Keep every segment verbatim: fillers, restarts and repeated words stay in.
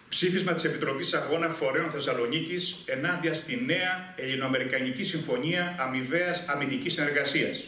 Ψήφισμα της Επιτροπής Αγώνα Φορέων Θεσσαλονίκης ενάντια στη νέα Ελληνοαμερικανική Συμφωνία Αμοιβαίας Αμυντικής Συνεργασίας.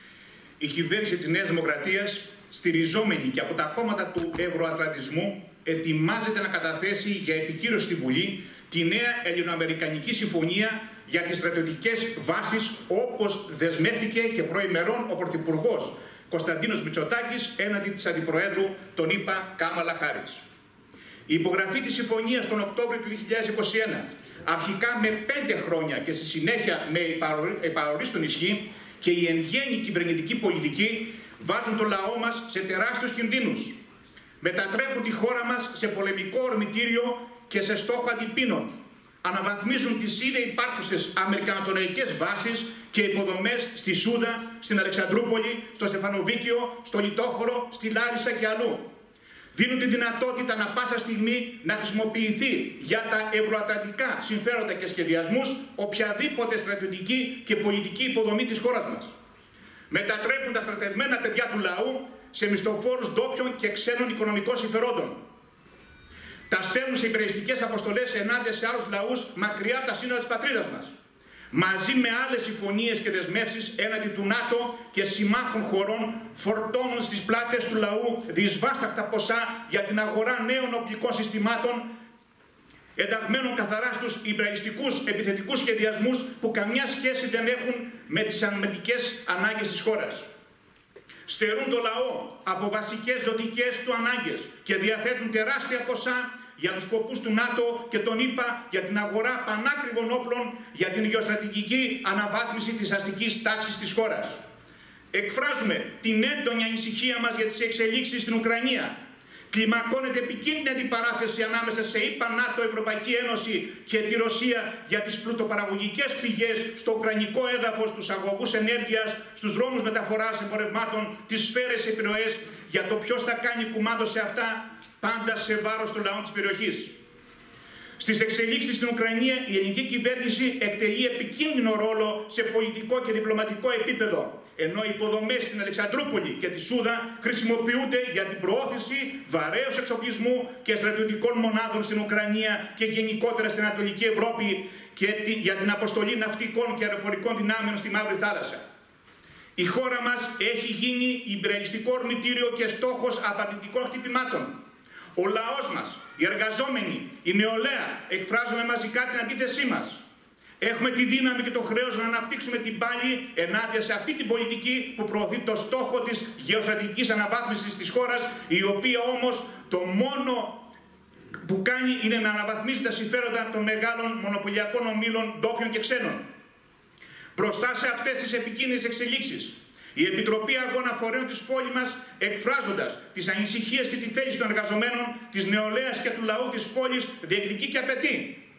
Η κυβέρνηση της Νέας Δημοκρατίας, στηριζόμενη και από τα κόμματα του Ευρωατλαντισμού, ετοιμάζεται να καταθέσει για επικύρωση στη Βουλή τη νέα Ελληνοαμερικανική Συμφωνία για τις στρατιωτικές βάσεις, όπως δεσμεύτηκε και προημερών ο Πρωθυπουργός Κωνσταντίνος Μητσοτάκης έναντι της Αντιπροέδρου των ΗΠΑ Κάμαλα Χάρις. Η υπογραφή της συμφωνίας τον Οκτώβριο του δύο χιλιάδες είκοσι ένα, αρχικά με πέντε χρόνια και στη συνέχεια με επαρορίστον ισχύ, και η εν γέννη κυβερνητική πολιτική βάζουν το λαό μας σε τεράστιους κινδύνους. Μετατρέπουν τη χώρα μας σε πολεμικό ορμητήριο και σε στόχο αντιπίνων. Αναβαθμίζουν τις ήδη υπάρχουσες αμερικανοτονεϊκές βάσεις και υποδομές στη Σούδα, στην Αλεξανδρούπολη, στο Στεφανοβίκιο, στο Λιτόχωρο, στη Λάρισα και αλλού. Δίνουν τη δυνατότητα ανα πάσα στιγμή να χρησιμοποιηθεί για τα ευρωατλαντικά συμφέροντα και σχεδιασμούς οποιαδήποτε στρατιωτική και πολιτική υποδομή της χώρας μας. Μετατρέπουν τα στρατευμένα παιδιά του λαού σε μισθοφόρους ντόπιων και ξένων οικονομικών συμφερόντων. Τα στέλνουν σε υπηρεσιτικές αποστολές ενάντια σε άλλους λαούς μακριά από τα σύνορα της πατρίδας μας. Μαζί με άλλες συμφωνίες και δεσμεύσεις έναντι του ΝΑΤΟ και συμμάχων χωρών, φορτώνουν στις πλάτες του λαού δυσβάσταχτα ποσά για την αγορά νέων οπλικών συστημάτων, ενταγμένων καθαρά στους ιμπραιστικούς επιθετικούς σχεδιασμούς που καμιά σχέση δεν έχουν με τις αμυντικές ανάγκες της χώρας. Στερούν το λαό από βασικές ζωτικές του ανάγκες και διαθέτουν τεράστια ποσά για τους σκοπούς του ΝΑΤΟ και των ΗΠΑ για την αγορά πανάκριβων όπλων για την γεωστρατηγική αναβάθμιση της αστικής τάξης της χώρας. Εκφράζουμε την έντονη ανησυχία μας για τις εξελίξεις στην Ουκρανία. Κλιμακώνεται επικίνδυνη αντιπαράθεση ανάμεσα σε ΗΠΑ, ΝΑΤΟ, Ευρωπαϊκή Ένωση και τη Ρωσία για τις πλουτοπαραγωγικές πηγές στο ουκρανικό έδαφος, τους αγωγούς ενέργειας, στους δρόμους μεταφοράς εμπορευμάτων, τις σφαίρες επιρροές, για το ποιος θα κάνει κουμάντο σε αυτά, πάντα σε βάρος των λαών της περιοχής. Στις εξελίξεις στην Ουκρανία, η ελληνική κυβέρνηση εκτελεί επικίνδυνο ρόλο σε πολιτικό και διπλωματικό επίπεδο, ενώ οι υποδομές στην Αλεξανδρούπολη και τη Σούδα χρησιμοποιούνται για την προώθηση βαρέως εξοπλισμού και στρατιωτικών μονάδων στην Ουκρανία και γενικότερα στην Ανατολική Ευρώπη και για την αποστολή ναυτικών και αεροπορικών δυνάμεων στη Μαύρη Θάλασσα. Η χώρα μας έχει γίνει ιμπεριαλιστικό ορμητήριο και στόχος απαντητικών χτυπημάτων. Ο λαός μας, οι εργαζόμενοι, η νεολαία εκφράζουμε μαζικά την αντίθεσή μας. Έχουμε τη δύναμη και το χρέος να αναπτύξουμε την πάλη ενάντια σε αυτή την πολιτική που προωθεί το στόχο της γεωστρατηγικής αναβάθμισης της χώρας, η οποία όμως το μόνο που κάνει είναι να αναβαθμίσει τα συμφέροντα των μεγάλων μονοπωλιακών ομίλων ντόπιων και ξένων. Μπροστά σε αυτές τις επικίνδυνες εξελίξεις, η Επιτροπή Αγώνα Φορέων της πόλης μας, εκφράζοντας τις ανησυχίες και τη θέληση των εργαζομένων, της νεολαίας και του λαού της πόλης, διεκδικεί και απαιτεί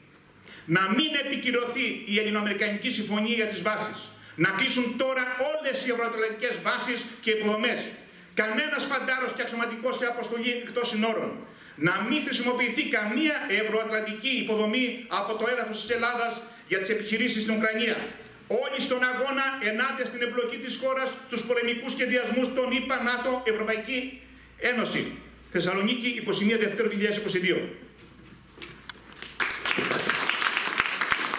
να μην επικυρωθεί η Ελληνοαμερικανική Συμφωνία για τις βάσεις. Να κλείσουν τώρα όλες οι ευρωατλαντικές βάσεις και υποδομές. Κανένας φαντάρος και αξιωματικός σε αποστολή εκτός συνόρων. Να μην χρησιμοποιηθεί καμία ευρωατλαντική υποδομή από το έδαφος της Ελλάδας για τις επιχειρήσεις στην Ουκρανία. Όλοι στον αγώνα ενάντια στην εμπλοκή της χώρας στους πολεμικούς σχεδιασμούς των ΗΠΑ, ΝΑΤΟ, Ευρωπαϊκή Ένωση. Θεσσαλονίκη, είκοσι μία Δευτέρου δύο χιλιάδες είκοσι δύο.